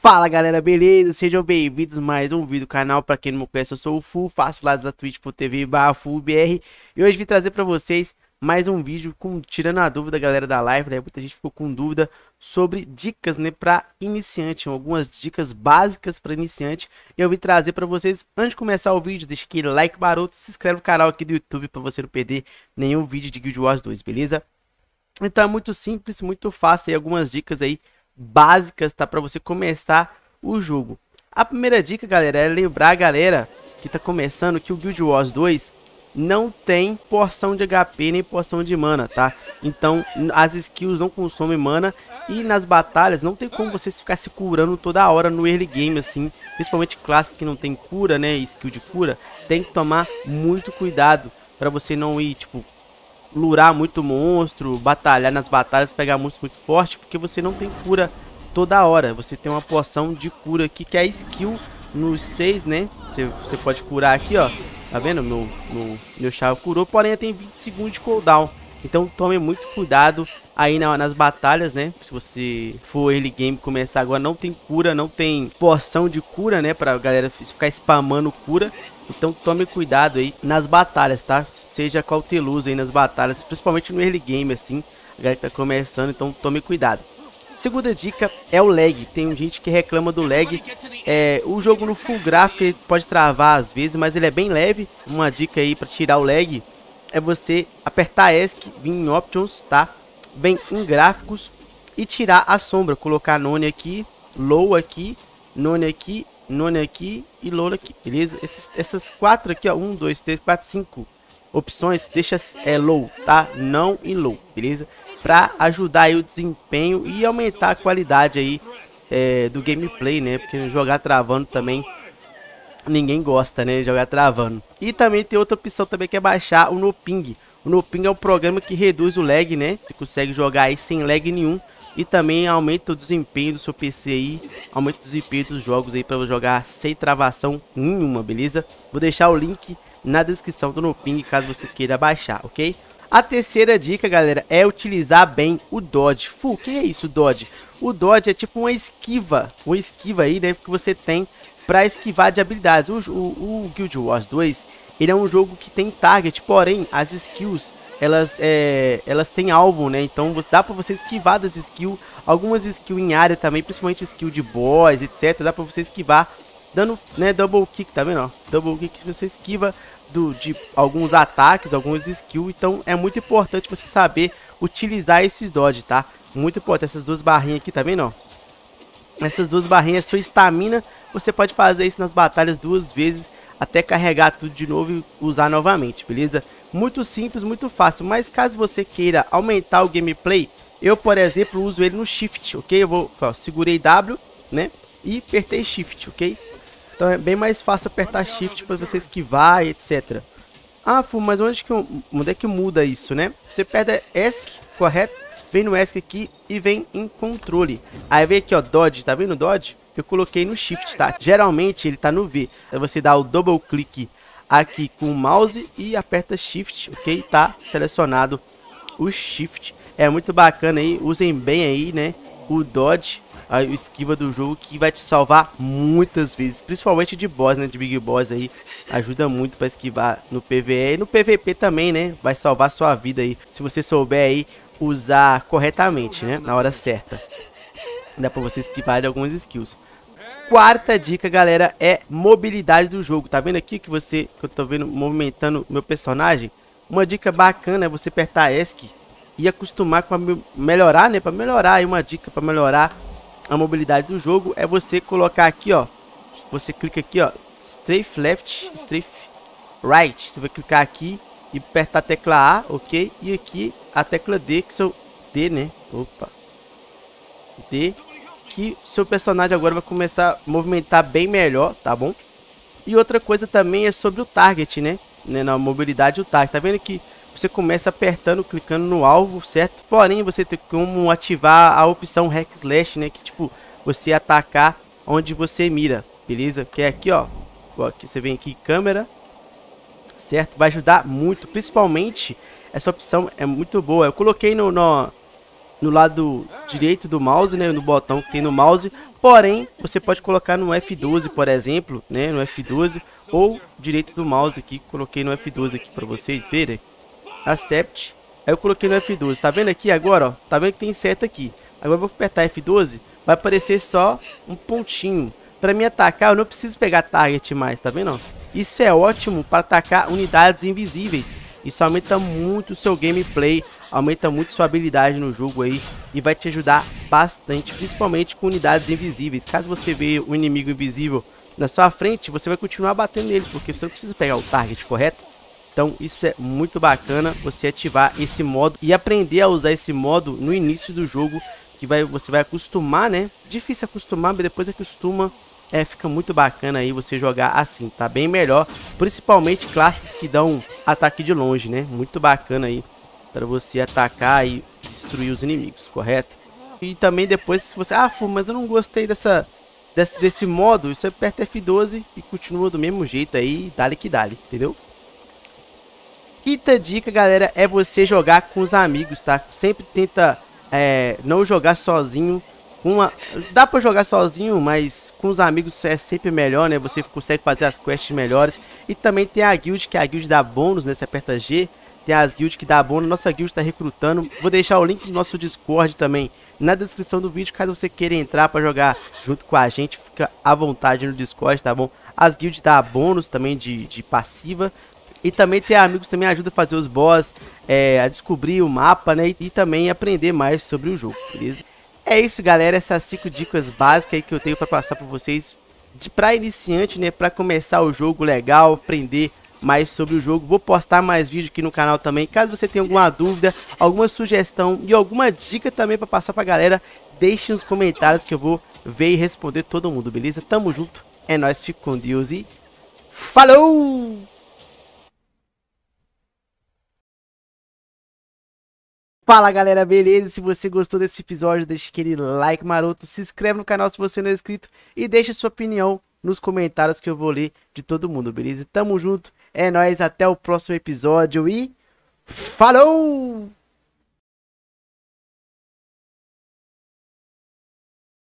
Fala galera, beleza? Sejam bem-vindos a mais um vídeo do canal. Pra quem não me conhece, eu sou o Fu, faço lá da twitch.tv/FuBR. E hoje vim trazer pra vocês mais um vídeo tirando a dúvida, galera da live, né? Muita gente ficou com dúvida sobre dicas, né, pra iniciante, algumas dicas básicas para iniciante. E eu vim trazer pra vocês. Antes de começar o vídeo, deixa aquele like maroto, se inscreve no canal aqui do YouTube pra você não perder nenhum vídeo de Guild Wars 2, beleza? Então é muito simples, muito fácil, aí algumas dicas aí básicas, tá, para você começar o jogo. A primeira dica, galera, é lembrar a galera que tá começando que o Guild Wars 2 não tem porção de HP nem porção de mana, tá? Então as skills não consomem mana e nas batalhas não tem como você ficar se curando toda hora no early game assim, principalmente classe que não tem cura, né, skill de cura. Tem que tomar muito cuidado para você não ir, tipo, lurar muito monstro, batalhar nas batalhas, pegar monstro muito forte, porque você não tem cura toda hora. Você tem uma poção de cura aqui, que é a skill nos 6, né? Você pode curar aqui, ó. Tá vendo? Meu chave curou, porém tem 20 segundos de cooldown. Então tome muito cuidado aí nas batalhas, né? Se você for early game começar agora, não tem cura, não tem poção de cura, né? Pra galera ficar spamando cura. Então tome cuidado aí nas batalhas, tá? Seja cauteloso aí nas batalhas, principalmente no early game, assim. A galera tá começando, então tome cuidado. Segunda dica é o lag. Tem gente que reclama do lag. O jogo no full gráfico ele pode travar às vezes, mas ele é bem leve. Uma dica aí para tirar o lag é você apertar ESC, vir em Options, tá? Vem em Gráficos e tirar a sombra. Colocar None aqui, Low aqui, None aqui, None aqui e Low aqui, beleza? Essas quatro aqui, ó, 1, 2, 3, 4, 5 opções, deixa Low, tá? Não em Low, beleza? Pra ajudar aí o desempenho e aumentar a qualidade aí do gameplay, né? Porque jogar travando também ninguém gosta, né? Jogar travando. E também tem outra opção também que é baixar o NoPing. O NoPing é um programa que reduz o lag, né? Você consegue jogar aí sem lag nenhum. E também aumenta o desempenho do seu PC aí. Aumenta o desempenho dos jogos aí para jogar sem travação nenhuma, beleza? Vou deixar o link na descrição do NoPing caso você queira baixar, ok? A terceira dica, galera, é utilizar bem o Dodge. O que é isso, Dodge? O Dodge é tipo uma esquiva aí, né? Que você tem para esquivar de habilidades. O Guild Wars 2, ele é um jogo que tem target, porém as skills elas têm alvo, né? Então dá para você esquivar das skills, algumas skills em área também, principalmente skill de boss, etc. Dá para você esquivar dando, né, double kick, tá vendo? Ó? Double kick você esquiva de alguns ataques, alguns skills. Então é muito importante você saber utilizar esses dodge, tá? Muito importante. Essas duas barrinhas aqui, tá vendo? Ó? Essas duas barrinhas, sua estamina, você pode fazer isso nas batalhas 2 vezes até carregar tudo de novo e usar novamente, beleza? Muito simples, muito fácil, mas caso você queira aumentar o gameplay, eu, por exemplo, uso ele no Shift, ok? Eu vou, ó, segurei W, né? E apertei Shift, ok? Então é bem mais fácil apertar Shift para você esquivar e etc. Ah, Fu, mas onde é que muda isso, né? Você aperta ESC, correto? Vem no ESC aqui e vem em controle. Aí vem aqui, ó, Dodge, tá vendo o Dodge? Eu coloquei no Shift, tá? Geralmente ele tá no V. Então você dá o double click aqui com o mouse e aperta Shift, ok? Tá selecionado o Shift. É muito bacana aí, usem bem aí, né? O Dodge, a esquiva do jogo, que vai te salvar muitas vezes, principalmente de boss, né? De Big Boss aí, ajuda muito para esquivar no PvE e no PvP também, né? Vai salvar sua vida aí, se você souber aí usar corretamente, né? Na hora certa. Dá pra você esquivar de algumas skills. Quarta dica, galera, é mobilidade do jogo. Tá vendo aqui que eu tô vendo movimentando meu personagem? Uma dica bacana é você apertar ESC e acostumar com melhorar, né? Para melhorar aí, uma dica para melhorar a mobilidade do jogo é você colocar aqui, ó. Você clica aqui, ó, strafe left, strafe right. Você vai clicar aqui e apertar a tecla A, ok? E aqui a tecla D, que são D, né? Opa. D, que seu personagem agora vai começar a movimentar bem melhor, tá bom? E outra coisa também é sobre o target, né? Na mobilidade o target. Tá vendo que você começa apertando, clicando no alvo, certo? Porém, você tem como ativar a opção Hack Slash, né? Que tipo, você atacar onde você mira, beleza? Que é aqui, ó. Aqui você vem aqui, câmera, certo? Vai ajudar muito, principalmente essa opção é muito boa. Eu coloquei no lado direito do mouse, né, no botão que tem no mouse. Porém, você pode colocar no F12, por exemplo, né, no F12 ou direito do mouse aqui. Coloquei no F12 aqui para vocês verem. Accept. Aí eu coloquei no F12. Tá vendo aqui agora, ó? Tá vendo que tem seta aqui. Agora eu vou apertar F12, vai aparecer só um pontinho. Para mim atacar, eu não preciso pegar target mais, tá vendo? Isso é ótimo para atacar unidades invisíveis. Isso aumenta muito o seu gameplay, aumenta muito sua habilidade no jogo aí e vai te ajudar bastante, principalmente com unidades invisíveis. Caso você veja um inimigo invisível na sua frente, você vai continuar batendo nele, porque você não precisa pegar o target, correto? Então isso é muito bacana, você ativar esse modo e aprender a usar esse modo no início do jogo, que você vai acostumar, né? Difícil acostumar, mas depois acostuma. Fica muito bacana aí você jogar assim, tá bem melhor, principalmente classes que dão ataque de longe, né? Muito bacana aí para você atacar e destruir os inimigos, correto? E também depois, se você, mas eu não gostei desse modo, você aperta F12 e continua do mesmo jeito aí, dale que dale, entendeu? Quinta dica, galera, é você jogar com os amigos, tá? Sempre tenta não jogar sozinho. Dá pra jogar sozinho, mas com os amigos é sempre melhor, né? Você consegue fazer as quests melhores. E também tem a guild, que é a guild dá bônus, né? Você aperta G, tem as guilds que dá bônus. Nossa guild tá recrutando. Vou deixar o link do nosso Discord também na descrição do vídeo, caso você queira entrar pra jogar junto com a gente. Fica à vontade no Discord, tá bom? As guilds dá bônus também de passiva. E também ter amigos também ajuda a fazer os boss, a descobrir o mapa, né? E também aprender mais sobre o jogo, beleza? É isso, galera, essas 5 dicas básicas aí que eu tenho para passar para vocês para iniciante, né, para começar o jogo legal, aprender mais sobre o jogo. Vou postar mais vídeo aqui no canal também, caso você tenha alguma dúvida, alguma sugestão e alguma dica também para passar para a galera, deixe nos comentários que eu vou ver e responder todo mundo, beleza? Tamo junto, é nóis, fico com Deus e falou! Fala galera, beleza? Se você gostou desse episódio, deixa aquele like maroto, se inscreve no canal se você não é inscrito e deixa sua opinião nos comentários que eu vou ler de todo mundo, beleza? Tamo junto, é nóis, até o próximo episódio e falou!